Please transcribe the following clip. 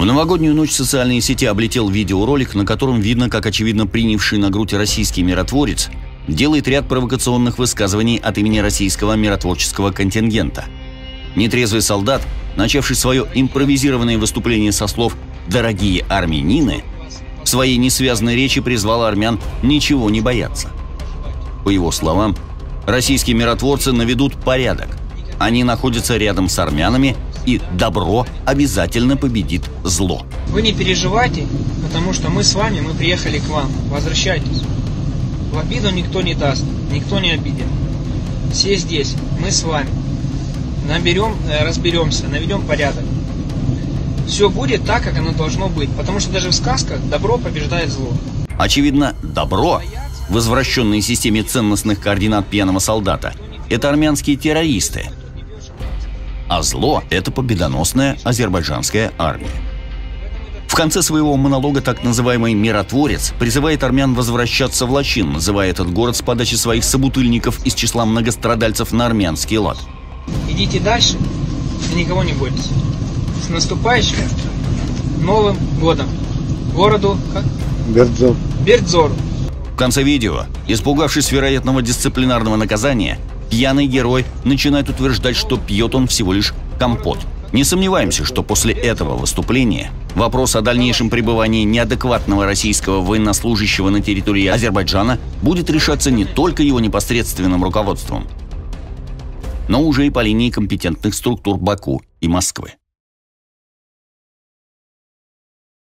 В новогоднюю ночь социальные сети облетел видеоролик, на котором видно, как очевидно принявший на грудь российский миротворец делает ряд провокационных высказываний от имени российского миротворческого контингента. Нетрезвый солдат, начавший свое импровизированное выступление со слов «дорогие армянины», в своей несвязанной речи призвал армян ничего не бояться. По его словам, российские миротворцы наведут порядок. Они находятся рядом с армянами, и добро обязательно победит зло. Вы не переживайте, потому что мы с вами, мы приехали к вам. Возвращайтесь. В обиду никто не даст, никто не обидит. Все здесь, мы с вами. Разберемся, наведем порядок. Все будет так, как оно должно быть, потому что даже в сказках добро побеждает зло. Очевидно, добро в извращенной системе ценностных координат пьяного солдата – это армянские террористы, а зло – это победоносная азербайджанская армия. В конце своего монолога так называемый миротворец призывает армян возвращаться в Лачин, называя этот город с подачи своих собутыльников из числа многострадальцев на армянский лад. Идите дальше и никого не бойтесь. С наступающим Новым годом! Городу как? Бердзору. В конце видео, испугавшись вероятного дисциплинарного наказания, пьяный герой начинает утверждать, что пьет он всего лишь компот. Не сомневаемся, что после этого выступления вопрос о дальнейшем пребывании неадекватного российского военнослужащего на территории Азербайджана будет решаться не только его непосредственным руководством, но уже и по линии компетентных структур Баку и Москвы.